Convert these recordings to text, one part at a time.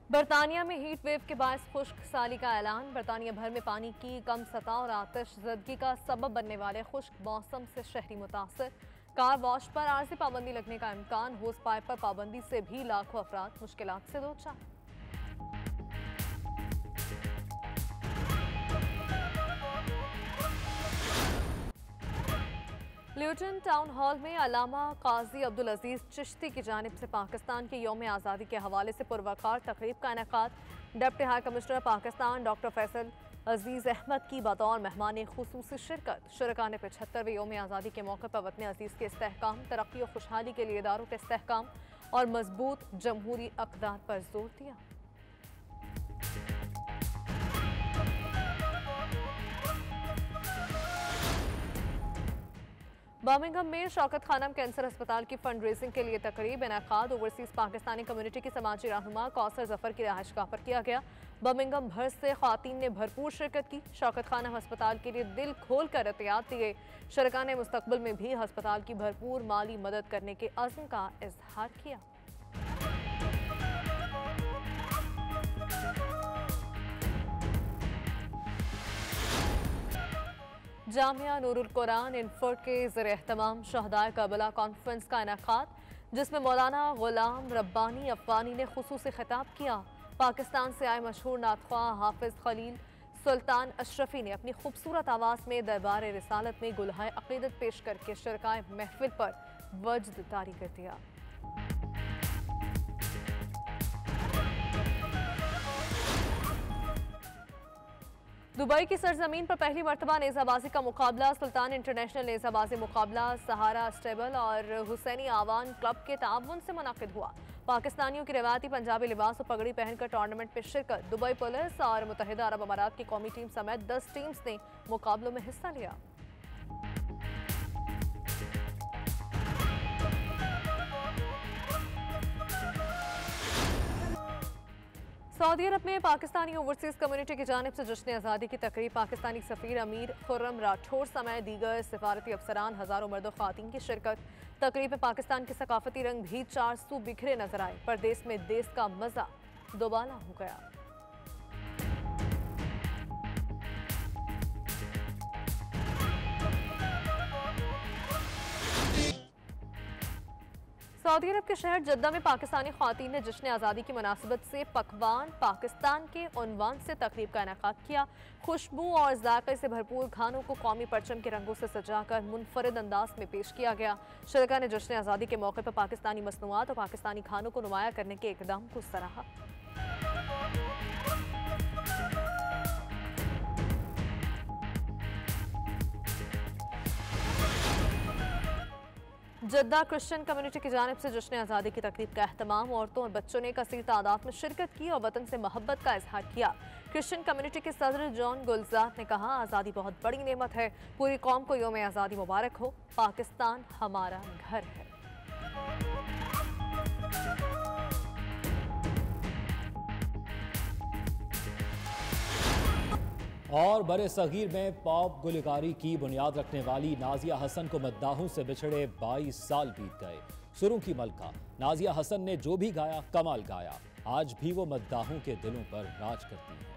बरतानिया में heat wave के बायस खुश्क साली का ऐलान। बरतानिया भर में पानी की कम सतह और आतिशज़दगी का सबब बनने वाले खुश्क मौसम से शहरी मुतासर। कार वॉश पर आरजी पाबंदी लगने का इम्कान। होस पाइप पर पाबंदी से भी लाखों अफराद मुश्किलात से दो चार। ल्यूटन टाउन हॉल में अल्लामा काजी अब्दुल अजीज चिश्ती की जानिब से पाकिस्तान के यौम आज़ादी के हवाले से पुरवकार तकरीब का इनेकाद। Deputy high commissioner Pakistan doctor Faisal Aziz Ahmed की बतौर मेहमान खुसूसी शिरकत। शुरका ने 75वें यौम आज़ादी के मौके पर वतन अजीज़ के इस्तेहकाम, तरक्की और खुशहाली के लिए इदारों के इस्तेहकाम और मजबूत जमहूरी अक़दार पर जोर दिया। बर्मिंघम में शौकत खानम कैंसर अस्पताल की फंड रेजिंग के लिए तकरीब इनेकाद। ओवरसीज पाकिस्तानी कम्युनिटी की समाजी रहनुमा कौसर जफर की रहायशगाह पर किया गया। बर्मिंघम भर से ख्वातीन ने भरपूर शिरकत की। शौकत खानम अस्पताल के लिए दिल खोल कर एहतियात दिए। शरका ने मुस्तकबिल में भी अस्पताल की भरपूर माली मदद करने के अज़्म का इजहार किया। जामिया नूरुल कुरान इनफर्ट के ज़रिए एहतमाम शहदाए करबला कॉन्फ्रेंस का इनेकाद, जिसमें मौलाना गुलाम रब्बानी अफगानी ने खुसूसी खिताब किया। पाकिस्तान से आए मशहूर नातख्वा हाफिज खलील सुल्तान अशरफी ने अपनी खूबसूरत आवाज़ में दरबार रिसालत में गुलहाए अक़ीदत पेश करके शरकाए महफिल पर वज्द तारी कर दिया। दुबई की सरजमीन पर पहली मरतबा नेज़ाबाजी का मुकाबला। सुल्तान इंटरनेशनल नेज़ाबाजी मुकाबला सहारा स्टेबल और हुसैनी आवान क्लब के ताउन से मुनाकिद हुआ। पाकिस्तानियों की रवायती पंजाबी लिबास और पगड़ी पहनकर टूर्नामेंट में शिरकत। दुबई पुलिस और मुत्तहिदा अरब अमारात की कौमी टीम समेत 10 टीम्स ने मुकाबलों में हिस्सा लिया। सऊदी अरब में पाकिस्तानी ओवरसीज कम्युनिटी की जानिब से जश्न आज़ादी की तकरीब। पाकिस्तानी सफ़ीर अमीर खुर्रम राठौर समेत दीगर सिफारती अफसरान, हज़ारों मर्द और ख़वातीन की शिरकत। तकरीब में पाकिस्तान के सकाफती रंग भी 400 बिखरे नजर आए। परदेश में देश का मज़ा दोबाला हो गया। सऊदी अरब के शहर जद्दा में पाकिस्तानी ख़वातीन ने जश्न आज़ादी की मुनासिबत से पकवान पाकिस्तान के उन्वान से तकरीब का इनेकाद किया। खुशबू और जायके से भरपूर खानों को कौमी परचम के रंगों से सजाकर मुनफरिद अंदाज में पेश किया गया। शरका ने जश्न आज़ादी के मौके पर पाकिस्तानी मसनूआत और पाकिस्तानी खानों को नुमाया करने के इक़दाम को सराहा। जद्दा क्रिश्चियन कम्युनिटी की जानिब से जश्न आज़ादी की तकरीब का एहतमाम। औरतों और बच्चों ने कसीर तादाद में शिरकत की और वतन से मोहब्बत का इजहार किया। क्रिश्चियन कम्युनिटी के सदर जॉन गुलजात ने कहा, आज़ादी बहुत बड़ी नेमत है। पूरी कौम को यौम आज़ादी मुबारक हो। पाकिस्तान हमारा घर है। और बरे सगीर में पॉप गुलकारी की बुनियाद रखने वाली नाजिया हसन को मद्दाहों से बिछड़े 22 साल बीत गए। सुरों की मलका नाजिया हसन ने जो भी गाया कमाल गाया। आज भी वो मद्दाहों के दिलों पर राज करती हैं।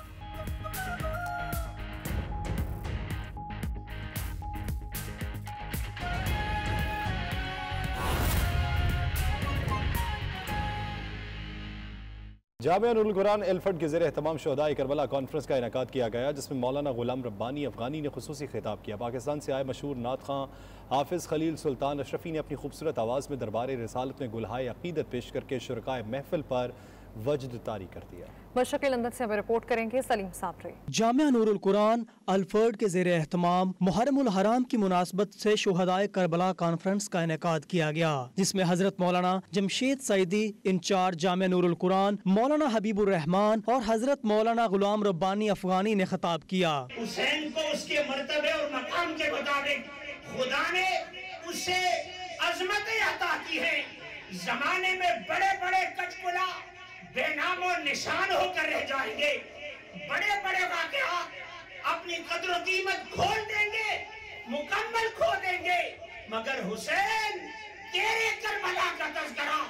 जामिया नूरुल कुरान एल्फर्ट के ज़रिए एहतमाम शहदाए करबला कॉन्फ्रेंस का इनेकाद किया गया, जिसमें मौलाना गुलाम रब्बानी अफगानी ने खुसूसी खिताब किया। पाकिस्तान से आए मशहूर नात खां हाफिज़ खलील सुल्तान अशरफी ने अपनी खूबसूरत आवाज़ में दरबार रिसालत में गुलहाए अक़ीदत पेश करके शुरकाए महफिल पर वज्द तारी कर दिया। बशक लंदन से हमें रिपोर्ट करेंगे सलीम साबरी। जामिया नूरुल कुरान अल्फर्ड के ज़रिए एहतमाम मुहर्रम उल हराम की मुनासबत से शुहदाए करबला कॉन्फ्रेंस का इनेकाद किया गया, जिसमें हजरत मौलाना जमशेद सईदी इंचार्ज जामिया नूरुल कुरान, मौलाना हबीबुर रहमान और हजरत मौलाना गुलाम रब्बानी अफगानी ने खिताब किया। हुसैन को उसके मर्तबे और मकाम के मुताबिक खुदा ने उसे अजमतें अता की है। जमाने में बड़े बड़े कचकुला बेनाम और निशान होकर रह जाएंगे। बड़े बड़े वाक़यात अपनी कद्र कीमत खोल देंगे, मुकम्मल खो देंगे, मगर हुसैन तेरे करबला का तज़किरा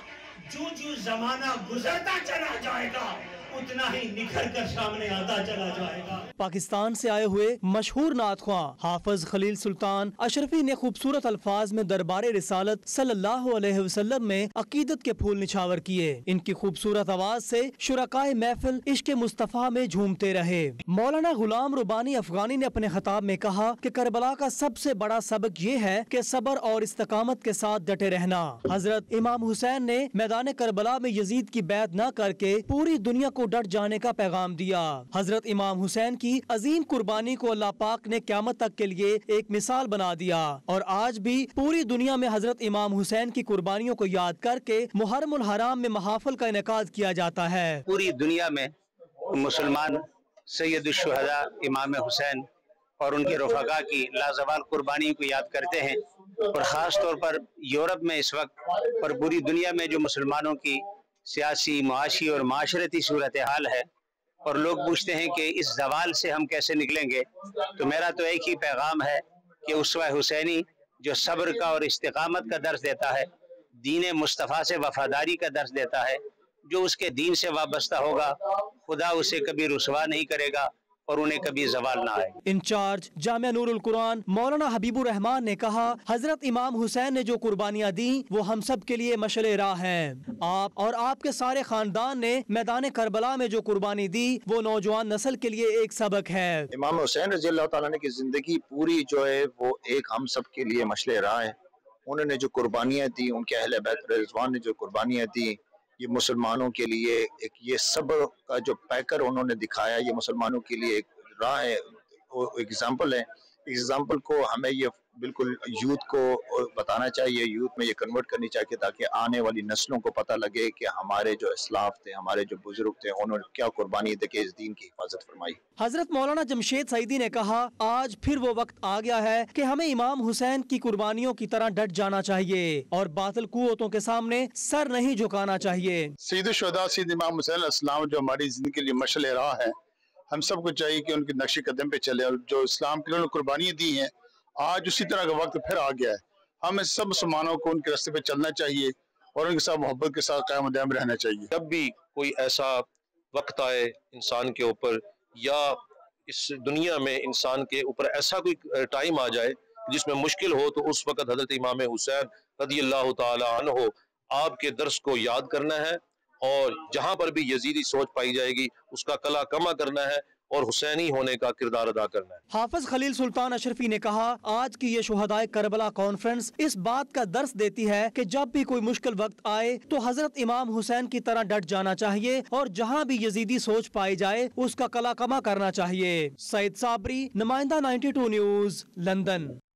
जो जो जमाना गुजरता चला जाएगा उतना ही निखर कर सामने आता चला जाएगा। पाकिस्तान से आए हुए मशहूर नातख्वां हाफिज खलील सुल्तान अशरफी ने खूबसूरत अल्फाज में दरबारे रिसालत सल्लल्लाहु अलैहि वसल्लम में अकीदत के फूल निछावर किए। इनकी खूबसूरत आवाज से शुरकाए महफिल इश्क मुस्तफा में झूमते रहे। मौलाना गुलाम रब्बानी अफगानी ने अपने खिताब में कहा कि करबला का सबसे बड़ा सबक ये है कि सब्र और इस्तकामत के साथ डटे रहना। हजरत इमाम हुसैन ने मैदान करबला में यजीद की बैत न करके पूरी दुनिया को डट जाने का पैगाम दिया। हजरत इमाम हुसैन की अजीम कुर्बानी को अल्लाह पाक ने क़यामत तक के लिए एक मिसाल बना दिया और आज भी पूरी दुनिया में हजरत इमाम हुसैन की कुर्बानियों को याद करके मुहर्रमुल हराम में महाफिल का इनेकाद किया जाता है। पूरी दुनिया में मुसलमान सैयदुल शुहदा इमाम हुसैन और उनके रफ़क़ा की लाजवाल कुर्बानी को याद करते हैं और ख़ास तौर पर यूरोप में इस वक्त और पूरी दुनिया में जो मुसलमानों की सियासी, मुआशी और माशरती सूरत हाल है और लोग पूछते हैं कि इस जवाल से हम कैसे निकलेंगे, तो मेरा तो एक ही पैगाम है कि उसवा हुसैनी जो सब्र का और इस्तिकामत का दर्स देता है, दीन मुस्तफ़ा से वफादारी का दर्स देता है, जो उसके दीन से वाबस्ता होगा खुदा उसे कभी रुसवा नहीं करेगा और उन्हें कभी जवाल ना आए। इंचार्ज जामिया नूरुल कुरान मौलाना हबीबुर रहमान ने कहा, हजरत इमाम हुसैन ने जो कुर्बानियाँ दी वो हम सब के लिए मशले राह हैं। आप और आपके सारे खानदान ने मैदान करबला में जो कुर्बानी दी वो नौजवान नस्ल के लिए एक सबक है। इमाम हुसैन रज़ी अल्लाह तआला की जिंदगी पूरी जो है वो एक हम सब के लिए मशले राह है। उन्होंने जो कुर्बानियाँ दी, उनके अहले बैत रिज़वान ने जो कुर्बानियाँ दी, ये मुसलमानों के लिए एक ये सब्र का जो पैकर उन्होंने दिखाया, ये मुसलमानों के लिए एक राह है, वो एग्जाम्पल है। एग्जाम्पल को हमें ये बिल्कुल यूथ को बताना चाहिए, यूथ में ये कन्वर्ट करनी चाहिए ताकि आने वाली नस्लों को पता लगे कि हमारे जो इस्लाफ थे, हमारे जो बुजुर्ग थे, उन्होंने क्या कुर्बानी देके इस दीन की हिफाजत फरमाई। हजरत मौलाना जमशेद सईदी ने कहा, आज फिर वो वक्त आ गया है कि हमें इमाम हुसैन की कुर्बानियों की तरह डट जाना चाहिए और बातिल कुव्वतों के सामने सर नहीं झुकाना चाहिए। सैयदुल शुहदा सैयद इमाम हुसैन अलैहिस्सलाम जो हमारी जिंदगी के लिए मशअल राह है, हम सबको चाहिए कि उनके नक्शे कदम पे चले और जो इस्लाम के लिए कुर्बानियाँ दी हैं, आज उसी तरह का वक्त फिर आ गया है। हमें सब मुसलमानों को उनके रास्ते पे चलना चाहिए और उनके साथ मोहब्बत के साथ कायम दायम रहना चाहिए। जब भी कोई ऐसा वक्त आए इंसान के ऊपर या इस दुनिया में इंसान के ऊपर ऐसा कोई टाइम आ जाए जिसमें मुश्किल हो, तो उस वक्त हजरत इमाम हुसैन रज़ियल्लाहु ताला अन्हु आपके दर्स को याद करना है और जहाँ पर भी यजीदी सोच पाई जाएगी उसका कला कमा करना है और हुसैनी होने का किरदार अदा करना है। हाफिज खलील सुल्तान अशरफी ने कहा, आज की ये शुहदाए करबला कॉन्फ्रेंस इस बात का दर्स देती है कि जब भी कोई मुश्किल वक्त आए तो हजरत इमाम हुसैन की तरह डट जाना चाहिए और जहाँ भी यजीदी सोच पाई जाए उसका कला कमा करना चाहिए। सईद साबरी, नुमाइंदा 92 न्यूज़, लंदन।